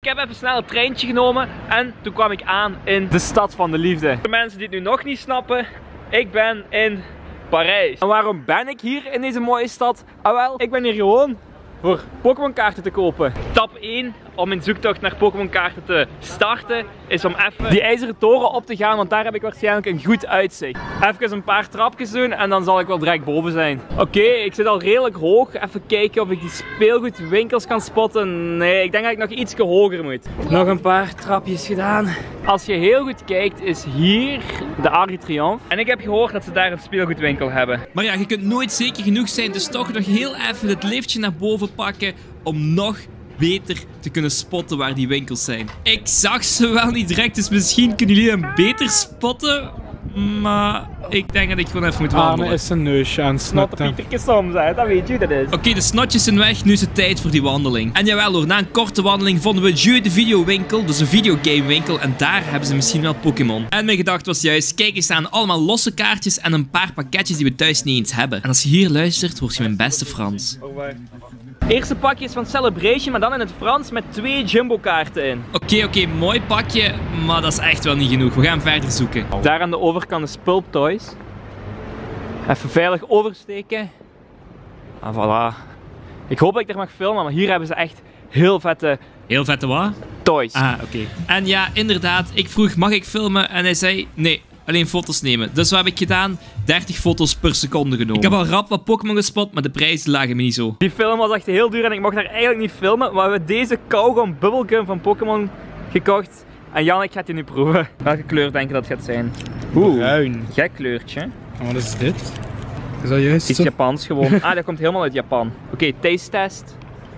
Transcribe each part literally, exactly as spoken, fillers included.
heb even snel een treintje genomen en toen kwam ik aan in de stad van de liefde. Voor de mensen die het nu nog niet snappen, ik ben in Parijs. En waarom ben ik hier in deze mooie stad? Ah wel, ik ben hier gewoon voor Pokémon kaarten te kopen. Stap één om mijn zoektocht naar Pokémon kaarten te starten is om even die ijzeren toren op te gaan, want daar heb ik waarschijnlijk een goed uitzicht. Even een paar trapjes doen en dan zal ik wel direct boven zijn. Oké, okay, ik zit al redelijk hoog. Even kijken of ik die speelgoedwinkels kan spotten. Nee, ik denk dat ik nog iets hoger moet. Nog een paar trapjes gedaan. Als je heel goed kijkt is hier de Arc de Triomphe. En ik heb gehoord dat ze daar een speelgoedwinkel hebben. Maar ja, je kunt nooit zeker genoeg zijn, dus toch nog heel even het liftje naar boven pakken om nog beter te kunnen spotten waar die winkels zijn. Ik zag ze wel niet direct, dus misschien kunnen jullie hem beter spotten. Maar ik denk dat ik gewoon even moet wandelen. Arne is zijn neusje aan het snotten. Pietertje soms, hè? Dat weet je hoe dat is. Oké, okay, de snotjes zijn weg, nu is het tijd voor die wandeling. En jawel hoor, na een korte wandeling vonden we Jeu de videowinkel, dus een videogamewinkel. En daar hebben ze misschien wel Pokémon. En mijn gedachte was juist, kijk eens aan, allemaal losse kaartjes en een paar pakketjes die we thuis niet eens hebben. En als je hier luistert, word je mijn beste Frans. Eerste pakje is van Celebration, maar dan in het Frans met twee jumbo kaarten in. Oké, okay, oké, okay, mooi pakje, maar dat is echt wel niet genoeg. We gaan verder zoeken. Daar aan de overkant is Pulp Toys. Even veilig oversteken. En voilà. Ik hoop dat ik er mag filmen, maar hier hebben ze echt heel vette... Heel vette wat? Toys. Ah, oké. Okay. En ja, inderdaad, ik vroeg, mag ik filmen? En hij zei, nee. Alleen foto's nemen. Dus wat heb ik gedaan? dertig foto's per seconde genomen. Ik heb al rap wat Pokémon gespot, maar de prijzen lagen me niet zo. Die film was echt heel duur en ik mocht daar eigenlijk niet filmen. Maar we hebben deze kauwgom bubblegum van Pokémon gekocht. En Jan, ik ga die nu proeven. Welke kleur denk je dat het gaat zijn? Oeh. Bruin. Gek kleurtje. En wat is dit? Is dat juist iets Japans gewoon. Ah, dat komt helemaal uit Japan. Oké, okay, taste test.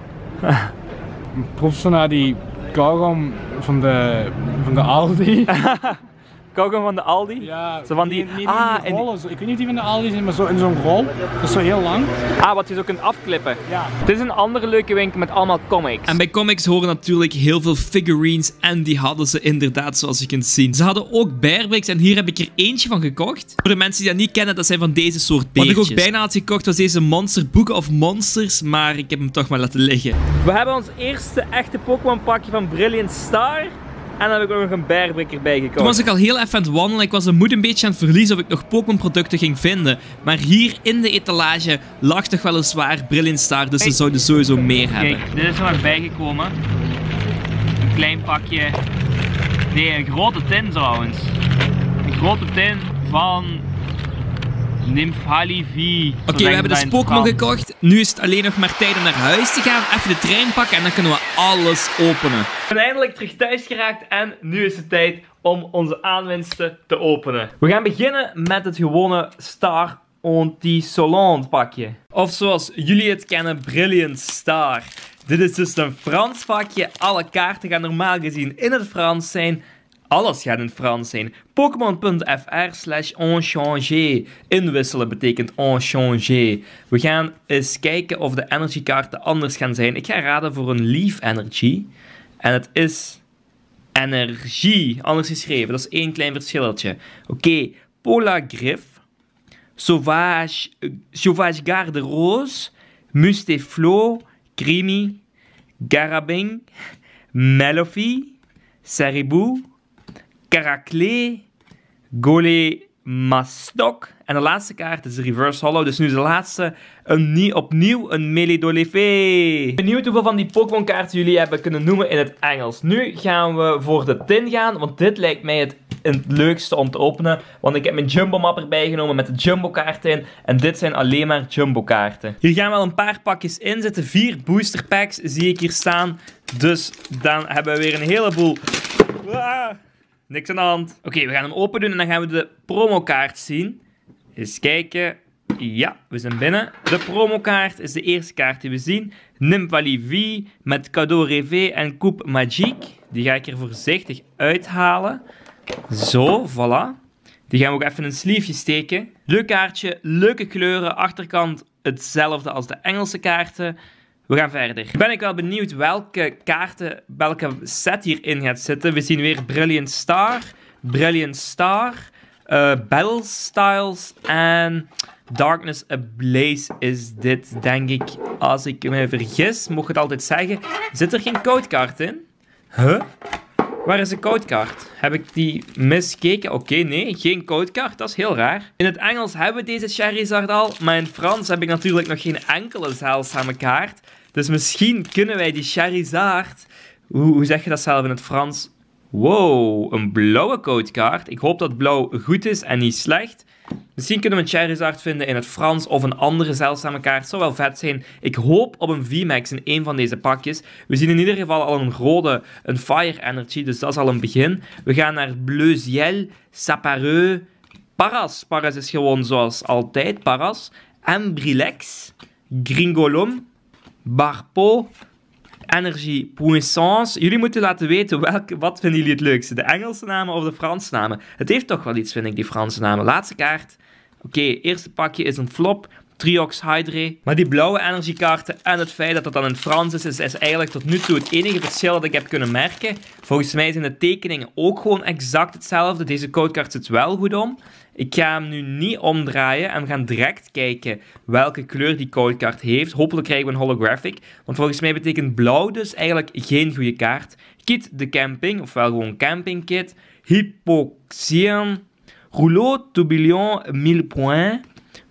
Proef zo naar die kauwgom van de, van de Aldi. Kauwgom van de Aldi? Ja, zo van die, die, die, ah, die rollen. Die... Ik weet niet of die van de Aldi zijn, maar zo in zo'n rol. Dat is zo heel lang. Ah, wat je zo kunt afklippen. Ja. Dit is een andere leuke winkel met allemaal comics. En bij comics horen natuurlijk heel veel figurines en die hadden ze inderdaad zoals je kunt zien. Ze hadden ook Bearbricks en hier heb ik er eentje van gekocht. Voor de mensen die dat niet kennen, dat zijn van deze soort beertjes. Wat ik ook bijna had gekocht was deze Monster Book of Monsters, maar ik heb hem toch maar laten liggen. We hebben ons eerste echte Pokémon pakje van Brilliant Star. En dan heb ik ook nog een Bearbrick erbij gekocht. Toen was ik al heel even aan het wandelen. Ik was de moed een beetje aan het verliezen of ik nog Pokémon producten ging vinden. Maar hier in de etalage lag toch weliswaar Brilliant Star. Dus ze zouden sowieso meer hebben. Kijk, dit is er nog bijgekomen. Een klein pakje. Nee, een grote tin trouwens. Een grote tin van Nymphali V. Oké, okay, we hebben dus Pokémon gekocht. Nu is het alleen nog maar tijd om naar huis te gaan. Even de trein pakken en dan kunnen we alles openen. We zijn eindelijk terug thuis geraakt en nu is het tijd om onze aanwinsten te openen. We gaan beginnen met het gewone Star Anti-Solange pakje. Of zoals jullie het kennen, Brilliant Star. Dit is dus een Frans pakje. Alle kaarten gaan normaal gezien in het Frans zijn. Alles gaat in het Frans zijn. Pokémon.fr slash enchanger. Inwisselen betekent enchanger. We gaan eens kijken of de energiekaarten anders gaan zijn. Ik ga raden voor een Leaf Energy. En het is energie. Anders geschreven. Dat is één klein verschilletje. Oké. Okay. Polagriff. Sauvage, Sauvage Garde Rose. Mustaflo. Creamy. Garabing. Melofy. Ceribou. Caracle, Golemastok. En de laatste kaart is de Reverse Hollow. Dus nu is de laatste een, opnieuw een Meledolefé. Benieuwd hoeveel van die Pokémon kaarten jullie hebben kunnen noemen in het Engels. Nu gaan we voor de tin gaan. Want dit lijkt mij het, het leukste om te openen. Want ik heb mijn Jumbo map erbij genomen met de Jumbo kaarten in. En dit zijn alleen maar Jumbo kaarten. Hier gaan wel een paar pakjes in zitten. Vier booster packs zie ik hier staan. Dus dan hebben we weer een heleboel... Ah. Niks aan de hand. Oké, okay, we gaan hem open doen en dan gaan we de promokaart zien. Eens kijken. Ja, we zijn binnen. De promokaart is de eerste kaart die we zien. Nymphali V met Cadeau Rêvé en Coupe Magique. Die ga ik er voorzichtig uithalen. Zo, voilà. Die gaan we ook even in een sleeveje steken. Leuk kaartje, leuke kleuren. Achterkant hetzelfde als de Engelse kaarten. We gaan verder. Nu ben ik wel benieuwd welke kaarten, welke set hierin gaat zitten. We zien weer Brilliant Star, Brilliant Star, uh, Battle Styles en Darkness Ablaze is dit, denk ik. Als ik me vergis, mocht ik het altijd zeggen. Zit er geen codekaart in? Huh? Waar is de codekaart? Heb ik die misgekeken? Oké, okay, nee, geen codekaart. Dat is heel raar. In het Engels hebben we deze Charizard al, maar in het Frans heb ik natuurlijk nog geen enkele zeldzame kaart. Dus misschien kunnen wij die Charizard... Hoe, hoe zeg je dat zelf in het Frans? Wow, een blauwe codekaart. Ik hoop dat blauw goed is en niet slecht. Misschien kunnen we een Charizard vinden in het Frans of een andere zeldzame kaart. Zou wel vet zijn. Ik hoop op een V MAX in een van deze pakjes. We zien in ieder geval al een rode, een Fire Energy, dus dat is al een begin. We gaan naar Bleu Ciel, Sapareux, Paras. Paras is gewoon zoals altijd, Paras. Embrilex, Gringolum, Barpo, Energie Puissance. Jullie moeten laten weten welke, wat vinden jullie het leukste. De Engelse namen of de Franse namen. Het heeft toch wel iets, vind ik, die Franse namen. Laatste kaart. Oké, okay, eerste pakje is een flop. Triox Hydre. Maar die blauwe energiekaarten en het feit dat het dan in Frans is, is, is eigenlijk tot nu toe het enige verschil dat ik heb kunnen merken. Volgens mij zijn de tekeningen ook gewoon exact hetzelfde. Deze codekaart zit wel goed om. Ik ga hem nu niet omdraaien en we gaan direct kijken welke kleur die codekaart heeft. Hopelijk krijgen we een holographic, want volgens mij betekent blauw dus eigenlijk geen goede kaart. Kit de Camping, ofwel gewoon Camping Kit. Hypoxian, Rouleau Tourbillon mille points.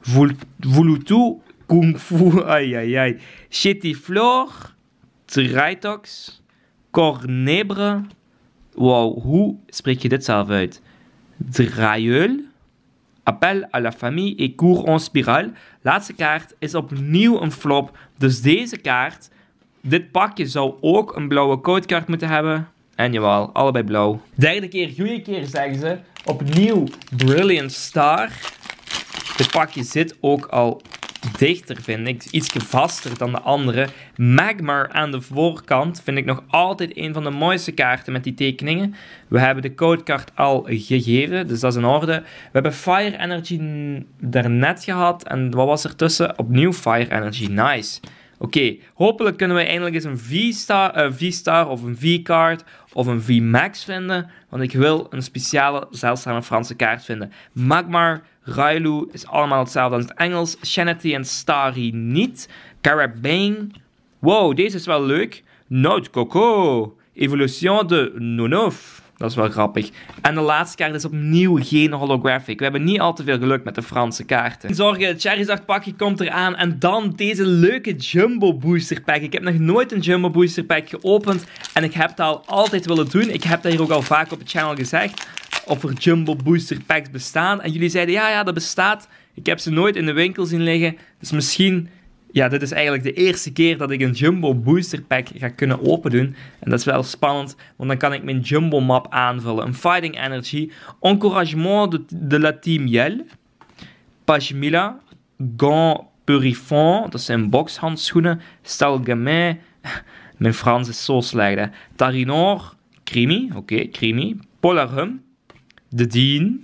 Volutu, Kung Fu, ai ai ai. Chetiflor, Tritox, Cornebre. Wow, hoe spreek je dit zelf uit? Drailleul, Appel à la famille et Cours en spirale. Laatste kaart is opnieuw een flop. Dus deze kaart, dit pakje zou ook een blauwe codekaart moeten hebben. En jawel, allebei blauw. Derde keer, goede keer zeggen ze. Opnieuw Brilliant Star. Dit pakje zit ook al dichter, vind ik. Iets vaster dan de andere. Magmar aan de voorkant vind ik nog altijd een van de mooiste kaarten met die tekeningen. We hebben de codekaart al gegeven, dus dat is in orde. We hebben Fire Energy daarnet gehad. En wat was er tussen? Opnieuw Fire Energy. Nice. Oké, okay, hopelijk kunnen we eindelijk eens een V-star, uh, V-star of een V-card of een V-max vinden. Want ik wil een speciale, zeldzame Franse kaart vinden. Magmar, Railu is allemaal hetzelfde als het Engels. Shanity en Starry niet. Carabane. Wow, deze is wel leuk. Note Coco. Evolution de Nonof. Dat is wel grappig. En de laatste kaart is opnieuw geen holographic. We hebben niet al te veel geluk met de Franse kaarten. Zorgen, het Charizard pakje komt eraan. En dan deze leuke Jumbo Booster Pack. Ik heb nog nooit een Jumbo Booster Pack geopend. En ik heb dat al altijd willen doen. Ik heb dat hier ook al vaak op het channel gezegd. Of er Jumbo Booster Packs bestaan. En jullie zeiden, ja, ja, dat bestaat. Ik heb ze nooit in de winkel zien liggen. Dus misschien... Ja, dit is eigenlijk de eerste keer dat ik een Jumbo Booster Pack ga kunnen opendoen. En dat is wel spannend, want dan kan ik mijn Jumbo map aanvullen. Een Fighting Energy, Encouragement de, de la Team Yell, Pashmila, Gant Purifant, dat zijn bokshandschoenen, Stalgamin, mijn Frans is zo slecht hè, Tarinor, Creamy, oké, okay, Creamy, Polarhum, De Dien.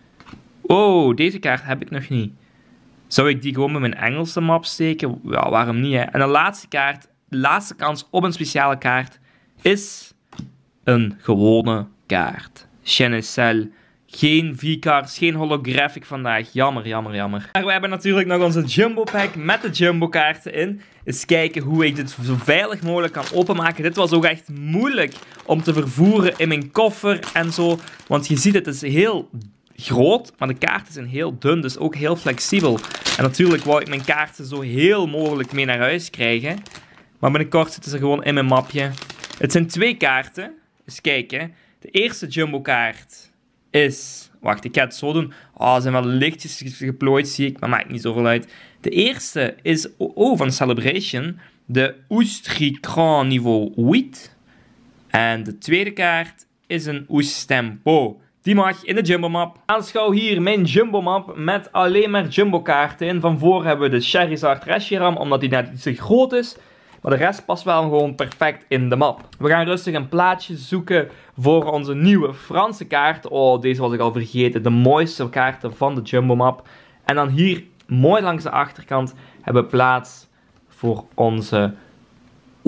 Oh, deze kaart heb ik nog niet. Zou ik die gewoon met mijn Engelse map steken? Ja, waarom niet, hè? En de laatste kaart, de laatste kans op een speciale kaart, is een gewone kaart. Chenicel. Geen V-cards, geen holographic vandaag. Jammer, jammer, jammer. Maar we hebben natuurlijk nog onze Jumbo Pack met de Jumbo kaarten in. Eens kijken hoe ik dit zo veilig mogelijk kan openmaken. Dit was ook echt moeilijk om te vervoeren in mijn koffer en zo. Want je ziet, het is heel groot, maar de kaarten zijn heel dun, dus ook heel flexibel. En natuurlijk wou ik mijn kaarten zo heel mogelijk mee naar huis krijgen. Maar binnenkort zitten ze gewoon in mijn mapje. Het zijn twee kaarten. Eens kijken. De eerste Jumbo kaart is... Wacht, ik ga het zo doen. Oh, ze zijn wel lichtjes geplooid, zie ik, maar maakt niet zoveel uit. De eerste is, oh, van Celebration, de Oustricran niveau acht. En de tweede kaart is een Oustempo. Die mag in de Jumbo map. Aanschouw hier mijn Jumbo map met alleen maar Jumbo kaarten in. Van voor hebben we de Charizard Reshiram, omdat die net iets te groot is. Maar de rest past wel gewoon perfect in de map. We gaan rustig een plaatje zoeken voor onze nieuwe Franse kaart. Oh, deze was ik al vergeten. De mooiste kaarten van de Jumbo map. En dan hier, mooi langs de achterkant, hebben we plaats voor onze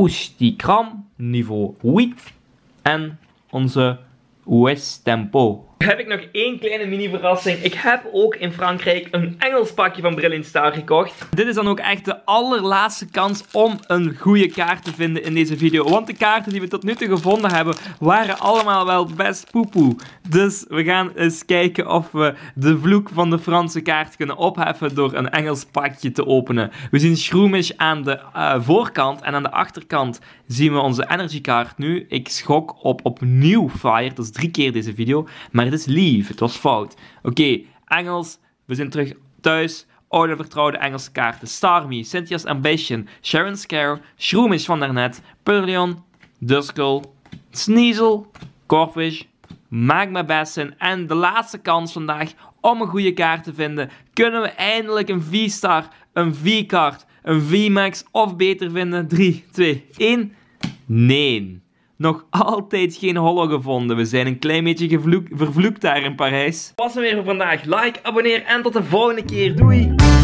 Oustikram niveau acht. En onze Ouestempo. Heb ik nog één kleine mini verrassing. Ik heb ook in Frankrijk een Engels pakje van Brilliant Star gekocht. Dit is dan ook echt de allerlaatste kans om een goede kaart te vinden in deze video. Want de kaarten die we tot nu toe gevonden hebben, waren allemaal wel best poepoe. Dus we gaan eens kijken of we de vloek van de Franse kaart kunnen opheffen door een Engels pakje te openen. We zien Shroomish aan de uh, voorkant en aan de achterkant zien we onze energy kaart nu. Ik schok op opnieuw Fire. Dat is drie keer deze video. Maar het is lief. Het was fout. Oké, okay, Engels. We zijn terug thuis. Oude vertrouwde Engelse kaarten. Starmie, Cynthia's Ambition, Sharon Scare, Shroomish van daarnet, Purlion, Duskull, Sneasel, Corphish, Magma Bassin en de laatste kans vandaag om een goede kaart te vinden. Kunnen we eindelijk een V-Star, een V-kaart, een V-Max of beter vinden? drie, twee, één. Nee. Nog altijd geen holo gevonden. We zijn een klein beetje gevloek, vervloekt daar in Parijs. Dat was het weer voor vandaag. Like, abonneer en tot de volgende keer. Doei!